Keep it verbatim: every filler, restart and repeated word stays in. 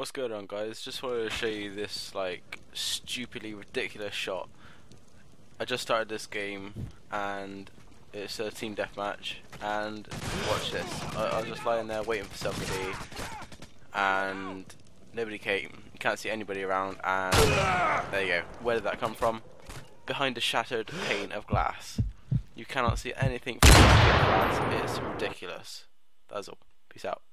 What's going on, guys? Just wanted to show you this like stupidly ridiculous shot. I just started this game and it's a team deathmatch, and watch this. I, I was just lying there waiting for somebody and nobody came. You can't see anybody around, and there you go. Where did that come from? Behind a shattered pane of glass. You cannot see anything from the glass. It's ridiculous. That's all. Peace out.